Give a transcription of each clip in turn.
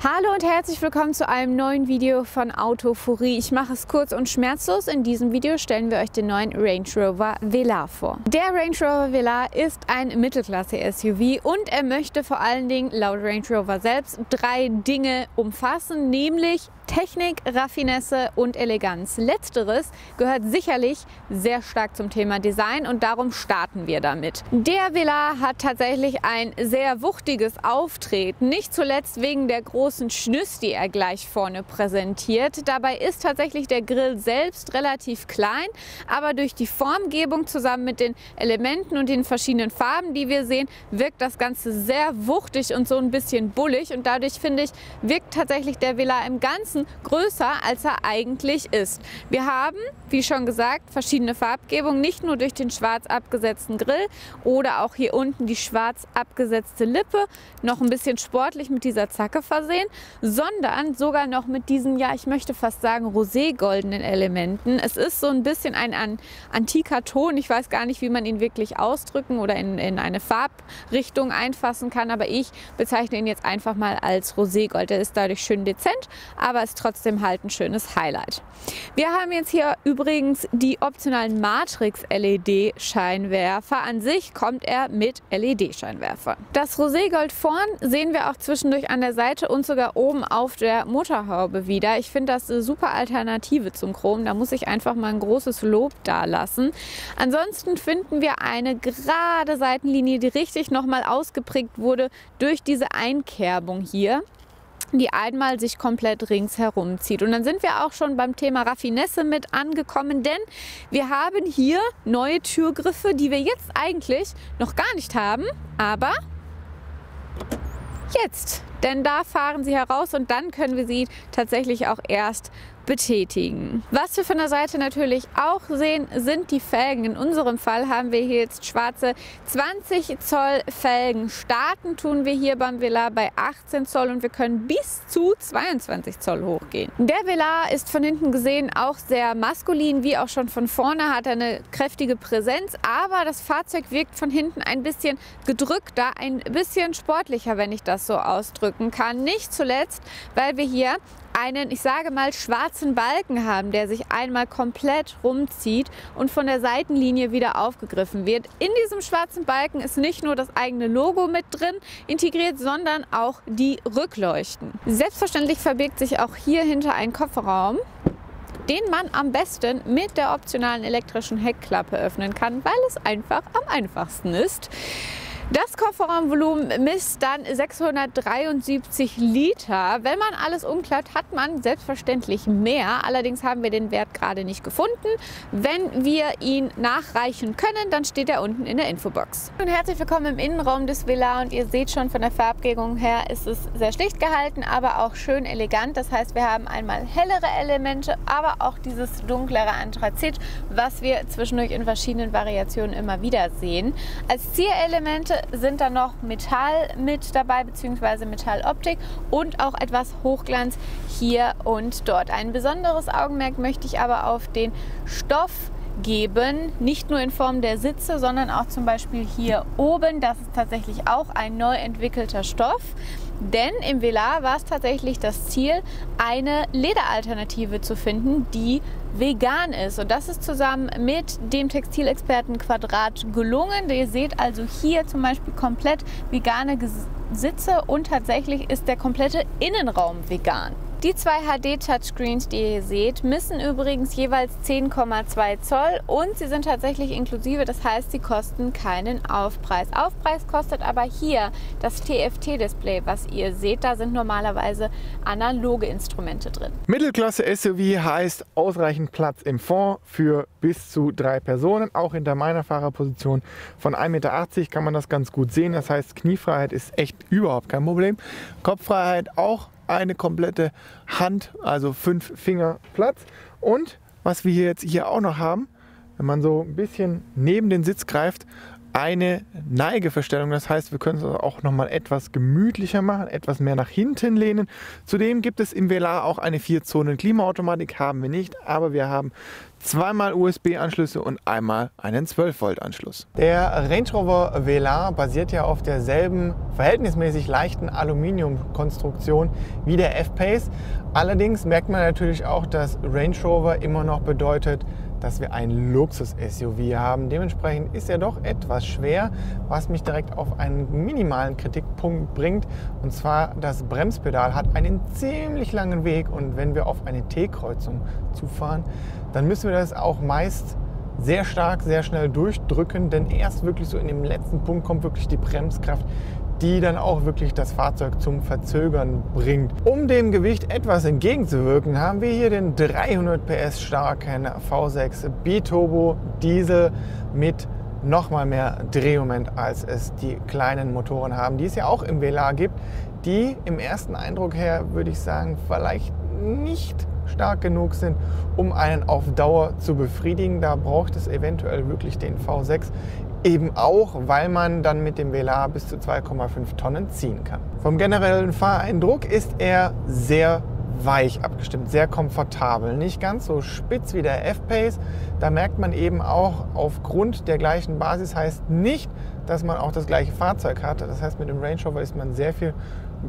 Hallo und herzlich willkommen zu einem neuen Video von Autoforie. Ich mache es kurz und schmerzlos. In diesem Video stellen wir euch den neuen Range Rover Velar vor. Der Range Rover Velar ist ein Mittelklasse-SUV und er möchte vor allen Dingen laut Range Rover selbst 3 Dinge umfassen, nämlich Technik, Raffinesse und Eleganz. Letzteres gehört sicherlich sehr stark zum Thema Design und darum starten wir damit. Der Velar hat tatsächlich ein sehr wuchtiges Auftreten, nicht zuletzt wegen der großen Schnüss, die er gleich vorne präsentiert. Dabei ist tatsächlich der Grill selbst relativ klein, aber durch die Formgebung zusammen mit den Elementen und den verschiedenen Farben, die wir sehen, wirkt das Ganze sehr wuchtig und so ein bisschen bullig und dadurch finde ich, wirkt tatsächlich der Velar im Ganzen größer, als er eigentlich ist. Wir haben, wie schon gesagt, verschiedene Farbgebungen, nicht nur durch den schwarz abgesetzten Grill oder auch hier unten die schwarz abgesetzte Lippe, noch ein bisschen sportlich mit dieser Zacke versehen, sondern sogar noch mit diesen, ja, ich möchte fast sagen, roségoldenen Elementen. Es ist so ein bisschen ein antiker Ton, ich weiß gar nicht, wie man ihn wirklich ausdrücken oder in eine Farbrichtung einfassen kann, aber ich bezeichne ihn jetzt einfach mal als Roségold. Der ist dadurch schön dezent, aber ist trotzdem halt ein schönes Highlight. Wir haben jetzt hier übrigens die optionalen Matrix-LED-Scheinwerfer. An sich kommt er mit LED-Scheinwerfer. Das Roségold vorn sehen wir auch zwischendurch an der Seite und sogar oben auf der Motorhaube wieder. Ich finde das eine super Alternative zum Chrom. Da muss ich einfach mal ein großes Lob dalassen. Ansonsten finden wir eine gerade Seitenlinie, die richtig nochmal ausgeprägt wurde durch diese Einkerbung hier, die einmal sich komplett ringsherum zieht. Und dann sind wir auch schon beim Thema Raffinesse mit angekommen, denn wir haben hier neue Türgriffe, die wir jetzt eigentlich noch gar nicht haben, aber jetzt. Denn da fahren sie heraus und dann können wir sie tatsächlich auch erst betätigen. Was wir von der Seite natürlich auch sehen, sind die Felgen. In unserem Fall haben wir hier jetzt schwarze 20 Zoll Felgen. Starten tun wir hier beim Velar bei 18 Zoll und wir können bis zu 22 Zoll hochgehen. Der Velar ist von hinten gesehen auch sehr maskulin, wie auch schon von vorne hat er eine kräftige Präsenz, aber das Fahrzeug wirkt von hinten ein bisschen gedrückter, ein bisschen sportlicher, wenn ich das so ausdrücken kann. Nicht zuletzt, weil wir hier einen, ich sage mal, schwarzen Balken haben, der sich einmal komplett rumzieht und von der Seitenlinie wieder aufgegriffen wird. In diesem schwarzen Balken ist nicht nur das eigene Logo mit drin integriert, sondern auch die Rückleuchten. Selbstverständlich verbirgt sich auch hier hinter ein Kofferraum, den man am besten mit der optionalen elektrischen Heckklappe öffnen kann, weil es einfach am einfachsten ist. Das Kofferraumvolumen misst dann 673 Liter. Wenn man alles umklappt, hat man selbstverständlich mehr. Allerdings haben wir den Wert gerade nicht gefunden. Wenn wir ihn nachreichen können, dann steht er unten in der Infobox. Und herzlich willkommen im Innenraum des Velar und ihr seht schon, von der Farbgebung her ist es sehr schlicht gehalten, aber auch schön elegant. Das heißt, wir haben einmal hellere Elemente, aber auch dieses dunklere Anthrazit, was wir zwischendurch in verschiedenen Variationen immer wieder sehen. Als Zierelemente sind da noch Metall mit dabei, beziehungsweise Metalloptik und auch etwas Hochglanz hier und dort. Ein besonderes Augenmerk möchte ich aber auf den Stoff geben, nicht nur in Form der Sitze, sondern auch zum Beispiel hier oben. Das ist tatsächlich auch ein neu entwickelter Stoff. Denn im Velar war es tatsächlich das Ziel, eine Lederalternative zu finden, die vegan ist. Und das ist zusammen mit dem Textilexperten Quadrat gelungen. Ihr seht also hier zum Beispiel komplett vegane Sitze und tatsächlich ist der komplette Innenraum vegan. Die 2 HD-Touchscreens, die ihr hier seht, messen übrigens jeweils 10,2 Zoll und sie sind tatsächlich inklusive, das heißt, sie kosten keinen Aufpreis. Aufpreis kostet aber hier das TFT-Display, was ihr seht. Da sind normalerweise analoge Instrumente drin. Mittelklasse-SUV heißt ausreichend Platz im Fond für bis zu 3 Personen. Auch hinter meiner Fahrerposition von 1,80 Meter kann man das ganz gut sehen. Das heißt, Kniefreiheit ist echt überhaupt kein Problem. Kopffreiheit auch. Eine komplette Hand, also 5 Finger Platz. Und was wir jetzt hier auch noch haben, wenn man so ein bisschen neben den Sitz greift, eine Neigeverstellung. Das heißt, wir können es auch nochmal etwas gemütlicher machen, etwas mehr nach hinten lehnen. Zudem gibt es im Velar auch eine 4-Zonen-Klimaautomatik, haben wir nicht, aber wir haben zweimal USB-Anschlüsse und einmal einen 12-Volt-Anschluss. Der Range Rover Velar basiert ja auf derselben verhältnismäßig leichten Aluminiumkonstruktion wie der F-Pace. Allerdings merkt man natürlich auch, dass Range Rover immer noch bedeutet, dass wir ein Luxus-SUV haben. Dementsprechend ist er doch etwas schwer, was mich direkt auf einen minimalen Kritikpunkt bringt. Und zwar, das Bremspedal hat einen ziemlich langen Weg und wenn wir auf eine T-Kreuzung zufahren, dann müssen wir das auch meist sehr stark, sehr schnell durchdrücken, denn erst wirklich so in dem letzten Punkt kommt wirklich die Bremskraft, die dann auch wirklich das Fahrzeug zum Verzögern bringt. Um dem Gewicht etwas entgegenzuwirken, haben wir hier den 300 PS starken V6 Biturbo Diesel mit nochmal mehr Drehmoment, als es die kleinen Motoren haben, die es ja auch im Velar gibt, die im ersten Eindruck her, würde ich sagen, vielleicht nicht stark genug sind, um einen auf Dauer zu befriedigen. Da braucht es eventuell wirklich den V6, eben auch, weil man dann mit dem Velar bis zu 2,5 Tonnen ziehen kann. Vom generellen Fahreindruck ist er sehr weich abgestimmt, sehr komfortabel, nicht ganz so spitz wie der F-Pace. Da merkt man eben auch, aufgrund der gleichen Basis heißt nicht, dass man auch das gleiche Fahrzeug hat. Das heißt, mit dem Range Rover ist man sehr viel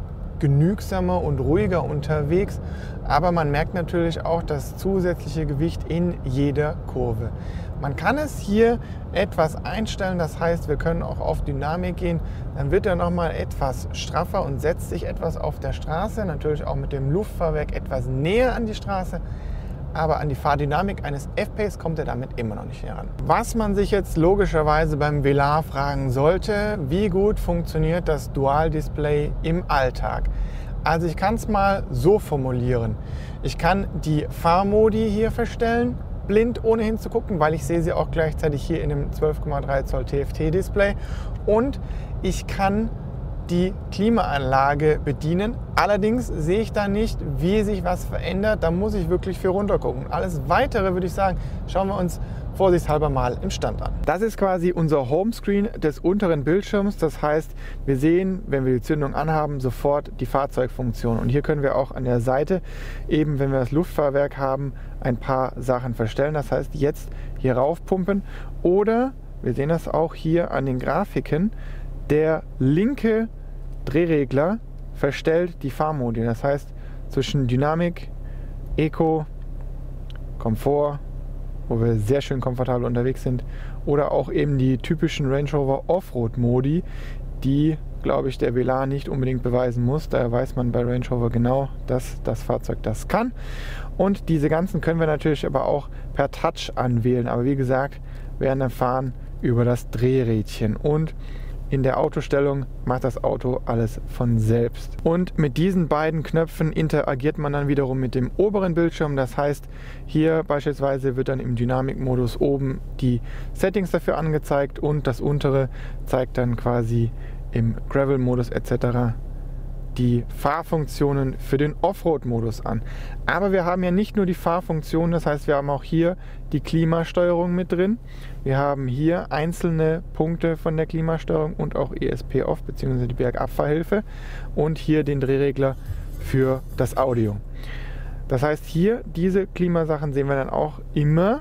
genügsamer und ruhiger unterwegs, aber man merkt natürlich auch das zusätzliche Gewicht in jeder Kurve. Man kann es hier etwas einstellen, das heißt, wir können auch auf Dynamik gehen, dann wird er nochmal etwas straffer und setzt sich etwas auf der Straße, natürlich auch mit dem Luftfahrwerk etwas näher an die Straße, aber an die Fahrdynamik eines F-Pace kommt er damit immer noch nicht heran. Was man sich jetzt logischerweise beim Velar fragen sollte, wie gut funktioniert das Dual-Display im Alltag? Also ich kann es mal so formulieren. Ich kann die Fahrmodi hier verstellen, blind ohne hinzugucken, weil ich sehe sie auch gleichzeitig hier in dem 12,3 Zoll TFT-Display und ich kann die Klimaanlage bedienen. Allerdings sehe ich da nicht, wie sich was verändert. Da muss ich wirklich für runter gucken. Alles Weitere würde ich sagen, schauen wir uns vorsichtshalber mal im Stand an. Das ist quasi unser Homescreen des unteren Bildschirms. Das heißt, wir sehen, wenn wir die Zündung anhaben, sofort die Fahrzeugfunktion. Und hier können wir auch an der Seite, eben wenn wir das Luftfahrwerk haben, ein paar Sachen verstellen. Das heißt, jetzt hier raufpumpen oder, wir sehen das auch hier an den Grafiken, der linke Drehregler verstellt die Fahrmodi. Das heißt, zwischen Dynamik, Eco, Komfort, wo wir sehr schön komfortabel unterwegs sind, oder auch eben die typischen Range Rover Offroad-Modi, die, glaube ich, der Velar nicht unbedingt beweisen muss. Daher weiß man bei Range Rover genau, dass das Fahrzeug das kann. Und diese ganzen können wir natürlich aber auch per Touch anwählen. Aber wie gesagt, während dem Fahren über das Drehrädchen. Und in der Autostellung macht das Auto alles von selbst. Und mit diesen beiden Knöpfen interagiert man dann wiederum mit dem oberen Bildschirm. Das heißt, hier beispielsweise wird dann im Dynamikmodus oben die Settings dafür angezeigt und das untere zeigt dann quasi im Gravel-Modus etc. die Fahrfunktionen für den Offroad-Modus an. Aber wir haben ja nicht nur die Fahrfunktion, das heißt, wir haben auch hier die Klimasteuerung mit drin. Wir haben hier einzelne Punkte von der Klimasteuerung und auch ESP-Off bzw. die Bergabfahrhilfe und hier den Drehregler für das Audio. Das heißt, hier diese Klimasachen sehen wir dann auch immer,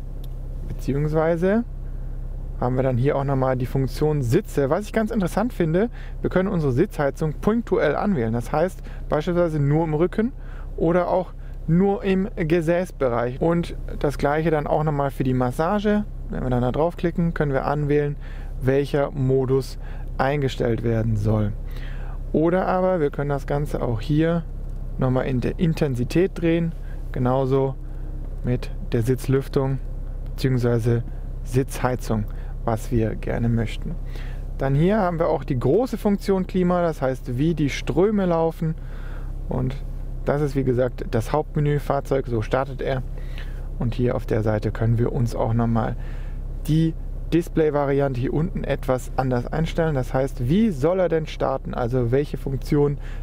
beziehungsweise haben wir dann hier auch nochmal die Funktion Sitze. Was ich ganz interessant finde, wir können unsere Sitzheizung punktuell anwählen. Das heißt beispielsweise nur im Rücken oder auch nur im Gesäßbereich. Und das gleiche dann auch nochmal für die Massage. Wenn wir dann da draufklicken, können wir anwählen, welcher Modus eingestellt werden soll. Oder aber wir können das Ganze auch hier nochmal in der Intensität drehen. Genauso mit der Sitzlüftung bzw. Sitzheizung, was wir gerne möchten. Dann hier haben wir auch die große Funktion Klima, das heißt, wie die Ströme laufen. Und das ist, wie gesagt, das Hauptmenü Fahrzeug, so startet er. Und hier auf der Seite können wir uns auch nochmal die Display-Variante hier unten etwas anders einstellen. Das heißt, wie soll er denn starten? Also welche Funktion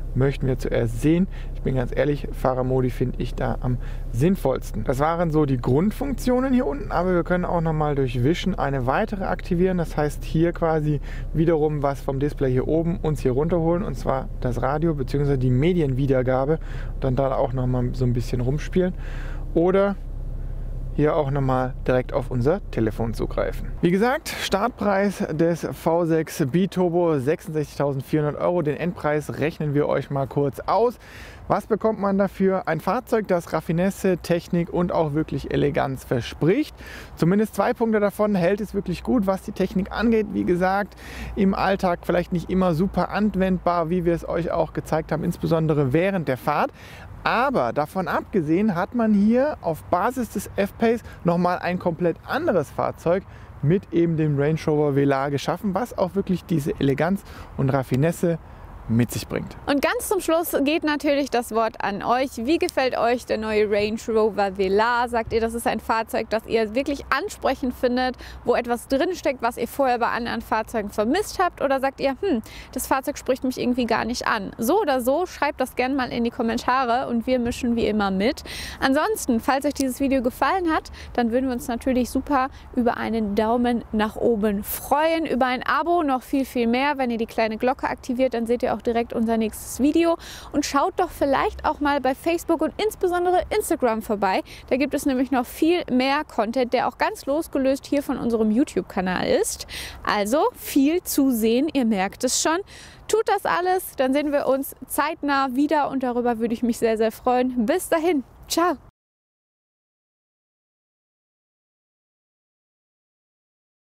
möchten wir zuerst sehen. Ich bin ganz ehrlich, Fahrermodi finde ich da am sinnvollsten. Das waren so die Grundfunktionen hier unten, aber wir können auch nochmal durch Wischen eine weitere aktivieren. Das heißt, hier quasi wiederum was vom Display hier oben uns hier runterholen, und zwar das Radio bzw. die Medienwiedergabe und dann da auch nochmal so ein bisschen rumspielen. Oder hier auch nochmal direkt auf unser Telefon zugreifen. Wie gesagt, Startpreis des V6 Biturbo 66.400 €. Den Endpreis rechnen wir euch mal kurz aus. Was bekommt man dafür? Ein Fahrzeug, das Raffinesse, Technik und auch wirklich Eleganz verspricht. Zumindest 2 Punkte davon hält es wirklich gut, was die Technik angeht. Wie gesagt, im Alltag vielleicht nicht immer super anwendbar, wie wir es euch auch gezeigt haben, insbesondere während der Fahrt. Aber davon abgesehen hat man hier auf Basis des F-Pace nochmal ein komplett anderes Fahrzeug mit eben dem Range Rover Velar geschaffen, was auch wirklich diese Eleganz und Raffinesse mit sich bringt. Und ganz zum Schluss geht natürlich das Wort an euch. Wie gefällt euch der neue Range Rover Velar? Sagt ihr, das ist ein Fahrzeug, das ihr wirklich ansprechend findet, wo etwas drinsteckt, was ihr vorher bei anderen Fahrzeugen vermisst habt? Oder sagt ihr, das Fahrzeug spricht mich irgendwie gar nicht an? So oder so, schreibt das gerne mal in die Kommentare und wir mischen wie immer mit. Ansonsten, falls euch dieses Video gefallen hat, dann würden wir uns natürlich super über einen Daumen nach oben freuen, über ein Abo, noch viel, viel mehr. Wenn ihr die kleine Glocke aktiviert, dann seht ihr auch direkt unser nächstes Video und schaut doch vielleicht auch mal bei Facebook und insbesondere Instagram vorbei. Da gibt es nämlich noch viel mehr Content, der auch ganz losgelöst hier von unserem YouTube-Kanal ist. Also viel zu sehen, ihr merkt es schon. Tut das alles, dann sehen wir uns zeitnah wieder und darüber würde ich mich sehr, sehr freuen. Bis dahin, ciao!